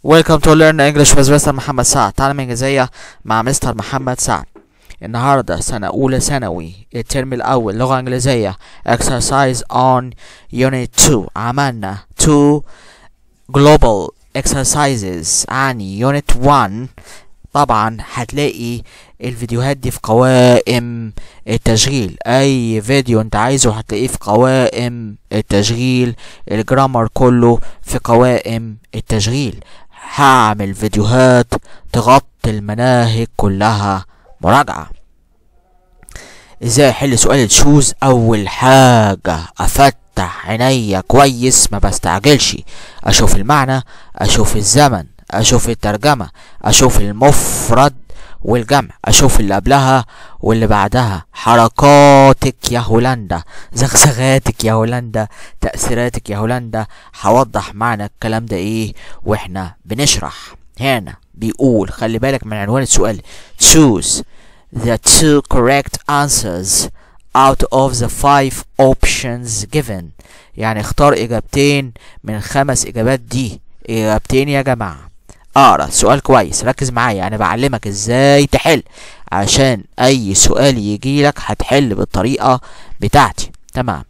Welcome to Learn English with Mr. محمد سعد. تعلم إنجليزية مع مستر محمد سعد. النهاردة سنة أولى ثانوي الترم الأول لغة إنجليزية Exercise on Unit 2. عملنا 2 Global Exercises عن Unit 1. طبعا هتلاقي الفيديوهات دي في قوائم التشغيل. اي فيديو انت عايزه هتلاقيه في قوائم التشغيل. الجرامر كله في قوائم التشغيل. هعمل فيديوهات تغطي المناهج كلها مراجعة. ازاي احل سؤال تشوز؟ اول حاجة افتح عينيا كويس، ما بستعجلش، اشوف المعنى، اشوف الزمن، اشوف الترجمة، اشوف المفرد والجمع، اشوف اللي قبلها واللي بعدها، حركاتك يا هولندا، زغزغاتك يا هولندا، تأثيراتك يا هولندا. هوضح معنى الكلام ده ايه واحنا بنشرح. هنا بيقول خلي بالك من عنوان السؤال choose the 2 correct answers out of the 5 options given. يعني اختار اجابتين من 5 اجابات. دي اجابتين يا جماعة. اقرا السؤال كويس، ركز معايا، انا بعلمك ازاي تحل عشان اي سؤال يجيلك هتحل بالطريقة بتاعتي. تمام.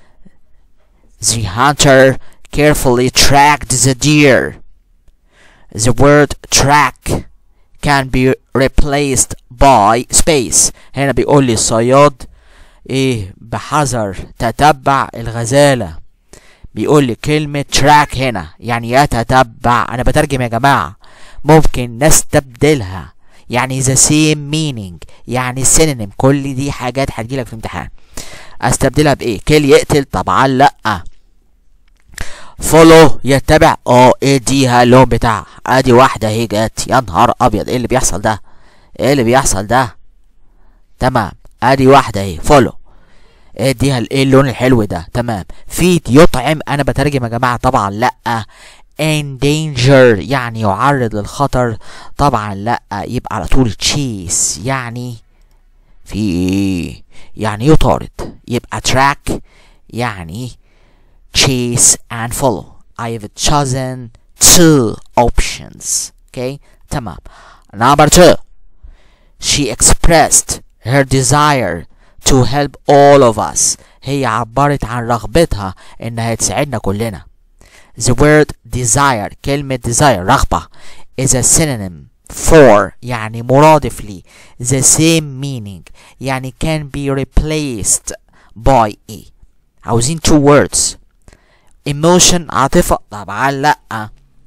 The hunter carefully tracked the deer. The word track can be replaced by space. هنا بيقول لي الصياد ايه بحذر تتبع الغزالة. بيقول لي كلمة track هنا يعني يتتبع. أنا بترجم يا جماعة، ممكن نستبدلها يعني the same meaning يعني synonym. كل دي حاجات هتجيلك في الامتحان. استبدلها بإيه؟ كيل يقتل؟ طبعا لأ. follow يتبع؟ اديها اللون بتاعها. ادي واحدة اهي جت. يا نهار أبيض، ايه اللي بيحصل ده؟ ايه اللي بيحصل ده؟ تمام، ادي واحدة اهي follow. اديها ايه اللون الحلو ده. تمام. feed يطعم؟ انا بترجم يا جماعه طبعا لا. endanger يعني يعرض للخطر؟ طبعا لا. يبقى على طول chase يعني في ايه؟ يعني يطارد. يبقى track يعني chase and follow. I have chosen 2 options. Okay. تمام. number 2 she expressed her desire to help all of us. هي عبرت عن رغبتها انها تساعدنا كلنا. The word desire كلمة desire رغبة is a synonym for يعني مرادف لي the same meaning يعني can be replaced by a. عاوزين 2 words. emotion عاطفة؟ طبعا لا.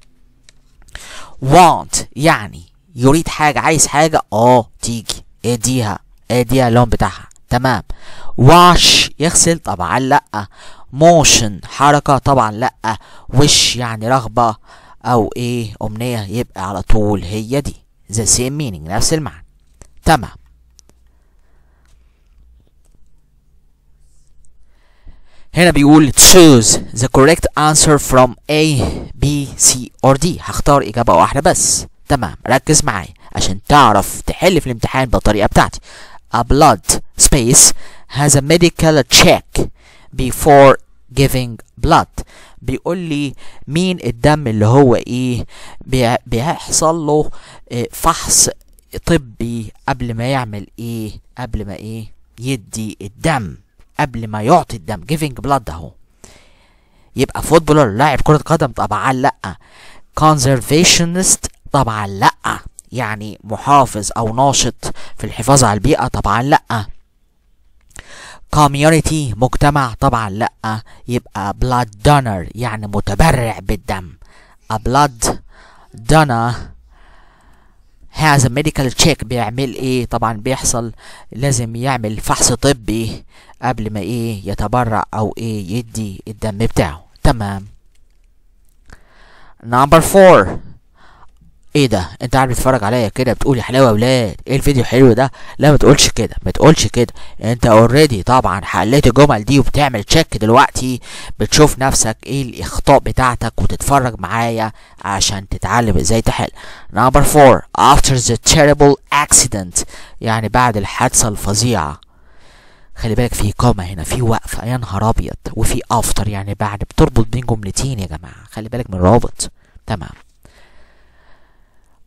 want يعني يريد حاجة، عايز حاجة، تيجي اديها اللون بتاعها. تمام. wash يغسل؟ طبعا لا. motion حركة؟ طبعا لا. wish يعني رغبة او ايه امنية، يبقى على طول هي دي the same meaning نفس المعنى. تمام. هنا بيقول choose the correct answer from A B C or D. هختار اجابة واحدة بس. تمام، ركز معايا عشان تعرف تحل في الامتحان بالطريقة بتاعتي. A blood space has a medical check before giving blood. بيقول لي مين الدم اللي هو ايه بيحصل له فحص طبي قبل ما يعمل ايه، قبل ما ايه يدي الدم، قبل ما يعطي الدم. giving blood اهو. يبقى فوتبولر لاعب كرة قدم؟ طبعا لا. conservationist؟ طبعا لا. يعني محافظ او ناشط في الحفاظ على البيئة؟ طبعا لا. community مجتمع؟ طبعا لا. يبقى blood donor يعني متبرع بالدم. a blood donor has a medical check بيعمل ايه؟ طبعا بيحصل لازم يعمل فحص طبي قبل ما ايه يتبرع او ايه يدي الدم بتاعه. تمام. number 4 ايه ده؟ انت قاعد بتتفرج عليا كده بتقول يا حلاوه يا ولاد ايه الفيديو حلو ده؟ لا ما تقولش كده، ما تقولش كده. انت اوريدي طبعا حليت الجمل دي وبتعمل تشيك دلوقتي، بتشوف نفسك ايه الاخطاء بتاعتك وتتفرج معايا عشان تتعلم ازاي تحل. number 4 after the terrible accident يعني بعد الحادثه الفظيعه. خلي بالك في كوما هنا، في وقفه، يا نهار ابيض، وفي after يعني بعد، بتربط بين جملتين يا جماعه، خلي بالك من الرابط. تمام.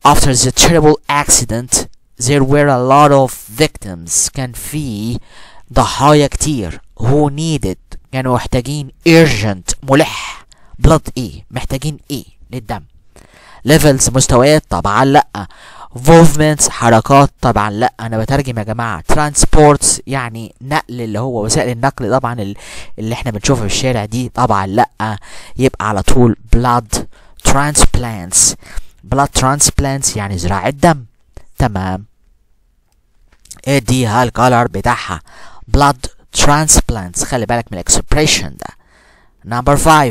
after the terrible accident there were a lot of victims. كان في ضحايا كتير who needed كانوا محتاجين urgent ملح blood ايه محتاجين ايه للدم. levels مستويات طبعا لا. movements حركات طبعا لا. انا بترجم يا جماعه. transports يعني نقل اللي هو وسائل النقل طبعا اللي احنا بنشوفها في الشارع دي طبعا لا. يبقى على طول blood transplants. blood transplants يعني زراعة دم. تمام. اديها الكالر بتاعها blood transplants. خلي بالك من الاكسبريشن ده. number 5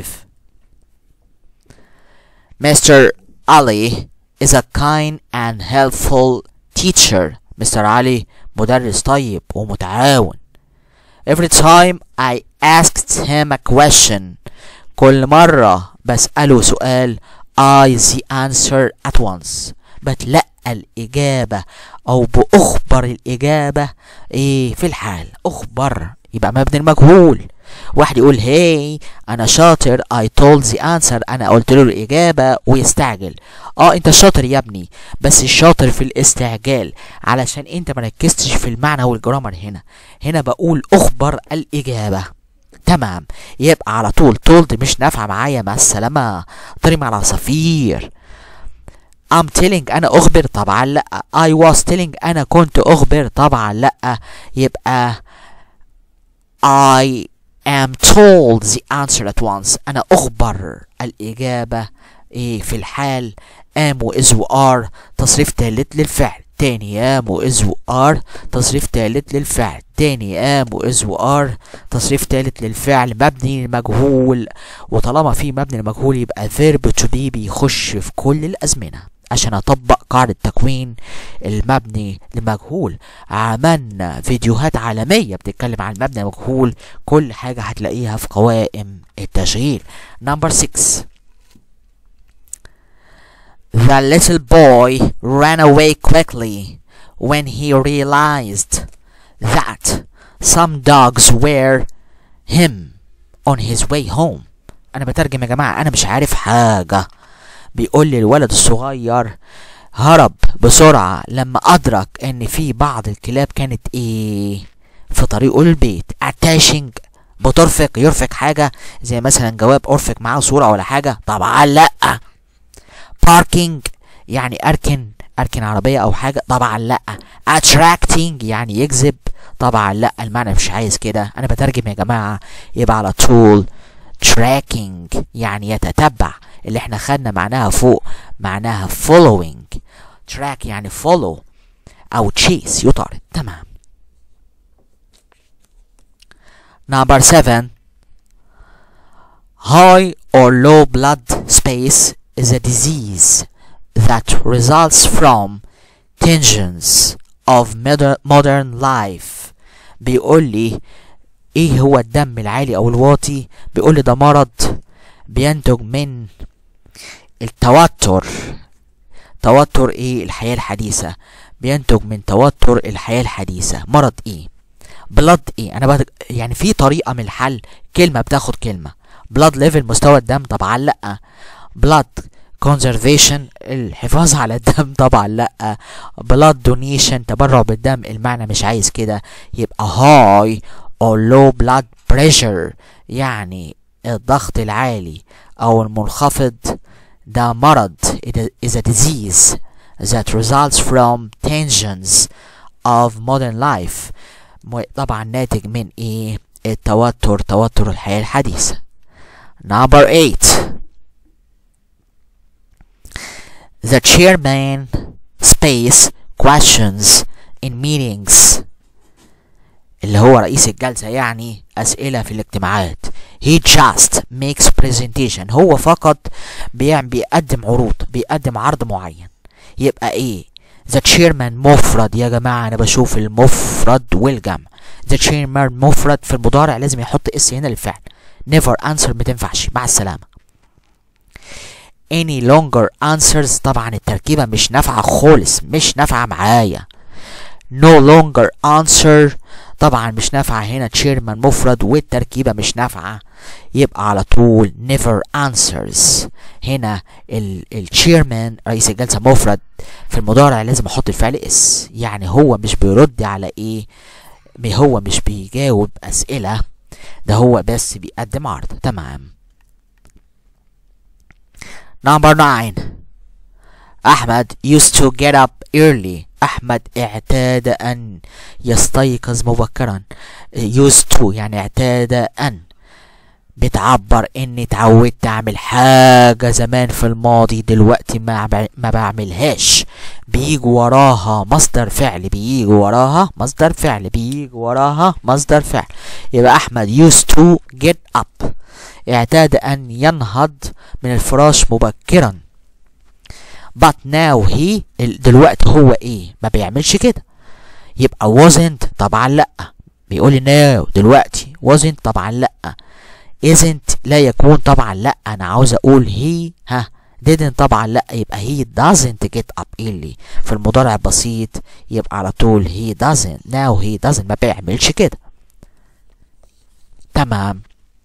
Mr. Ali is a kind and helpful teacher. مستر علي مدرس طيب ومتعاون. Every time I asked him a question كل مرة بسأله سؤال I the answer at once بتلقى الإجابة أو بأخبر الإجابة إيه في الحال. أخبر يبقى مبني المجهول. واحد يقول هاي أنا شاطر I told the answer أنا قلت له الإجابة ويستعجل. أنت شاطر يا ابني بس الشاطر في الاستعجال علشان أنت مركزتش في المعنى والجرامر. هنا بقول أخبر الإجابة. تمام. يبقى على طول told مش نافعة معايا. مع السلامة طري مع العصافير. I'm telling أنا أخبر طبعا لأ. I was telling أنا كنت أخبر طبعا لأ. يبقى I am told the answer at once أنا أخبر الإجابة إيه في الحال. am و is و are تصريف تالت للفعل. تاني am و is و are تصريف تالت للفعل. تاني am و is و are تصريف تالت للفعل مبني للمجهول. وطالما في مبني للمجهول يبقى verb to be بيخش في كل الأزمنة عشان أطبق قاعدة تكوين المبني للمجهول. عملنا فيديوهات عالمية بتتكلم عن المبني المجهول. كل حاجة هتلاقيها في قوائم التشغيل. number 6 The little boy ran away quickly when he realized that some dogs were him on his way home. أنا بترجم يا جماعة أنا مش عارف حاجة. بيقول لي الولد الصغير هرب بسرعة لما أدرك إن في بعض الكلاب كانت إيه في طريقه للبيت. attaching بترفق يرفق حاجة زي مثلا جواب أرفق معاه صورة ولا حاجة طبعا لأ. parking يعني أركن عربية أو حاجة طبعا لأ. attracting يعني يجذب طبعا لأ. المعنى مش عايز كده. أنا بترجم يا جماعة يبقى على طول tracking يعني يتتبع اللي احنا خدنا معناها فوق معناها following. track يعني follow أو chase يطارد. تمام. number 7 High or low blood space is a disease that results from tensions of modern life. بيقول لي ايه هو الدم العالي او الواطي. بيقول لي ده مرض بينتج من التوتر. توتر ايه الحياة الحديثة. بينتج من توتر الحياة الحديثة. مرض ايه بلاد ايه. انا يعني في طريقة من الحل كلمة بتاخد كلمة. بلاد ليفل مستوى الدم طبعا لا. بلاد كونزرفيشن الحفاظ على الدم طبعا لا. بلاد دونيشن تبرع بالدم المعنى مش عايز كده. يبقى هاي or low blood pressure يعني الضغط العالي او المنخفض ده مرض. it is a disease that results from tensions of modern life. طبعا ناتج من ايه توتر الحياة الحديثة. number 8 The chairman space questions in meetings اللي هو رئيس الجلسة يعني أسئلة في الاجتماعات. he just makes presentation هو فقط بيقدم عرض معين. يبقى ايه the chairman مفرد يا جماعة. أنا بشوف المفرد والجمع. the chairman مفرد في المضارع لازم يحط اس هنا للفعل. never answer متنفعش. مع السلامة. any longer answers طبعا التركيبة مش نافعة خالص مش نافعة معايا. no longer answer طبعا مش نافعة هنا، chairman مفرد والتركيبة مش نافعة، يبقى على طول never answers. هنا الchairman رئيس الجلسة مفرد، في المضارع لازم احط الفعل اس، يعني هو مش بيرد على ايه، هو مش بيجاوب اسئلة، ده هو بس بيقدم عرض. تمام. Number 9. أحمد used to get up early. أحمد اعتاد أن يستيقظ مبكرا. used to يعني اعتاد أن، بتعبر إني اتعودت أعمل حاجة زمان في الماضي دلوقتي ما بعملهاش. بيجي وراها مصدر فعل، بيجي وراها مصدر فعل، بيجي وراها مصدر فعل. يبقى أحمد used to get up، اعتاد أن ينهض من الفراش مبكرا. but now he، دلوقتي هو ايه، ما بيعملش كده. يبقى wasn't طبعا لا، بيقول now دلوقتي. wasn't طبعا لا. isn't لا يكون طبعا لا، انا عاوز اقول he didn't طبعا لا، يبقى he doesn't get up early. في المضارع البسيط يبقى على طول he doesn't. now he doesn't ما بيعملش كده. تمام.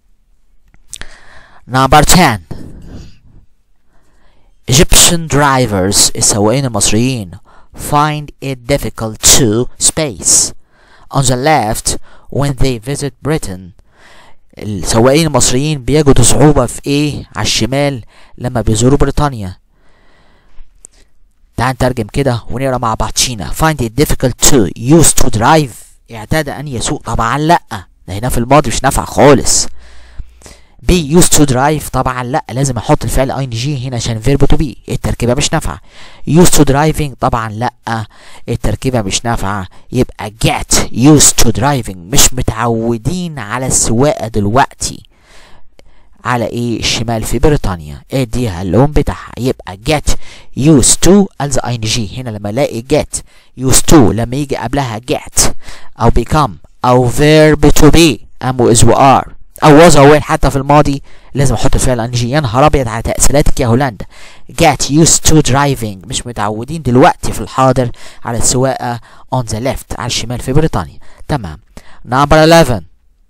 Number 10. Egyptian drivers السواقين المصريين find it difficult to space on the left when they visit Britain. السواقين المصريين بيجدوا صعوبة في ايه على الشمال لما بيزوروا بريطانيا. تعال نترجم كده ونقرا مع بعضينا. find it difficult to used to drive اعتاد ان يسوق طبعا لا، ده هنا في الماضي مش نافع خالص. be used to drive طبعا لا، لازم احط الفعل ing هنا عشان verb to be، التركيبة مش نافعة. used to driving طبعا لا، التركيبة مش نافعة. يبقى get used to driving، مش متعودين على السواقة دلوقتي على ايه الشمال في بريطانيا، اديها اللون بتاعها. يبقى get used to as ing هنا لما الاقي get used to لما يجي قبلها get او become او verb to be am و is و are او was او when حتى في الماضي لازم احط الفعل ing. يا نهار ابيض على تأثيراتك يا هولندا. get used to driving مش متعودين دلوقتي في الحاضر على السواقة on the left على الشمال في بريطانيا. تمام. number 11.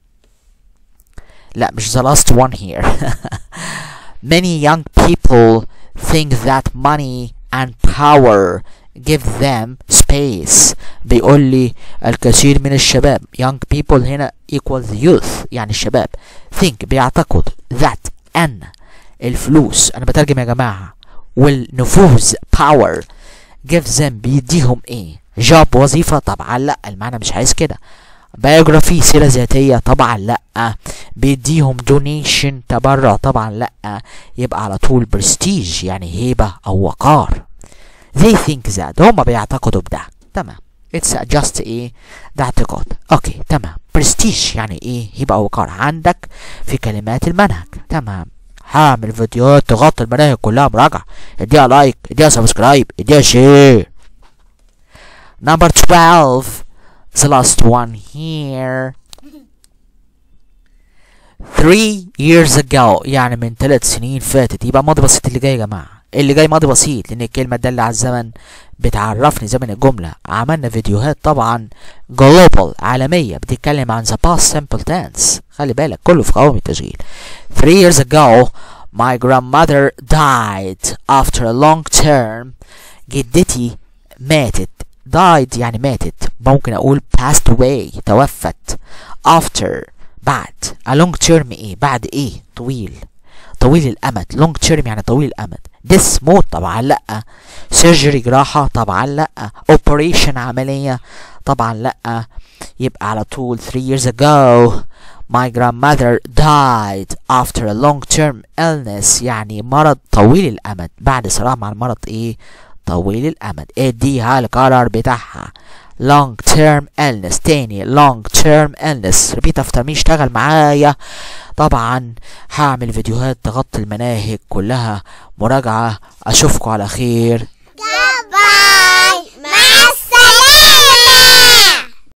لا مش the last one here. many young people think that money and power give them space. بيقول لي الكثير من الشباب young people هنا equals youth يعني الشباب think بيعتقد that أن الفلوس، أنا بترجم يا جماعة، والنفوذ power give them بيديهم ايه job وظيفة طبعا لا، المعنى مش عايز كده. biography سيرة ذاتية طبعا لا. بيديهم donation تبرع طبعا لا، يبقى على طول prestige يعني هيبة أو وقار. they think that هما بيعتقدوا بده. تمام. it's just ايه ده اعتقاد. اوكي تمام. prestige يعني ايه هيبة أو وقار عندك في كلمات المنهج. تمام. هعمل فيديوهات تغطي المناهج كلها مراجعة، اديها لايك، اديها سبسكرايب، اديها شير. number 12. the last one here. 3 years ago يعني من 3 سنين فاتت، يبقى ماضي بسيط اللي جاي يا جماعة، اللي جاي ماضي بسيط لأن الكلمة تدل على الزمن بتعرفني زمن الجملة. عملنا فيديوهات طبعا global عالمية بتتكلم عن the past simple tense، خلي بالك كله في قوائم التشغيل. 3 years ago my grandmother died after a long term. جدتي ماتت. died يعني ماتت، ممكن اقول passed away توفت. after بعد. a long term ايه بعد ايه طويل، طويل الامد. long term يعني طويل الامد. this موت طبعا لا. surgery جراحة طبعا لا. operation عملية طبعا لا. يبقى على طول 3 years ago my grandmother died after a long term illness يعني مرض طويل الامد، بعد صراع مع المرض ايه طويل الامد. اديها القرار بتاعها long term illness. تاني long term illness. repeat after me اشتغل معايا. طبعا هعمل فيديوهات تغطي المناهج كلها مراجعة. اشوفكم على خير.